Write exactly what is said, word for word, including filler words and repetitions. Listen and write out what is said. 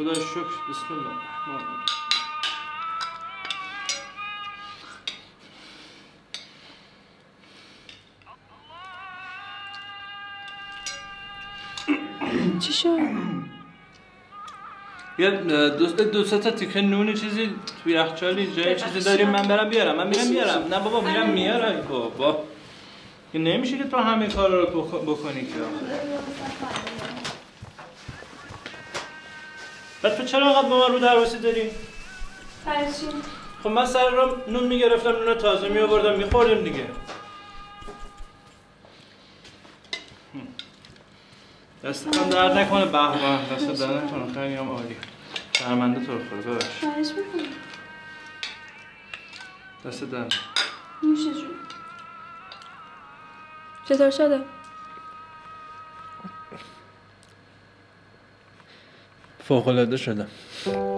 خدا شکر. بسم الله الرحمن الرحیم. چی شد؟ یه دوست دو سه تا تیکه نونی چیزی تو یخچالی جای چیزی داریم من برم بیارم. من میرم میارم. نه بابا میرم میارم. بابا که نمیشه که تو همه کارا رو بکنی که بعد تو چرا انقدر با من رو درواسی داری؟ فرشی خب من سر رو نون میگرفتم، نون تازه میآوردم میخوردیم دیگه. دستتون درد نکنه. به به دست درد نکنه. خیلی هم عالی. شرمنده تو رو خدا ببخش. خواهش میکنم. دست درد. نوشه جون. چطور شده؟ فوق‌العاده شدم.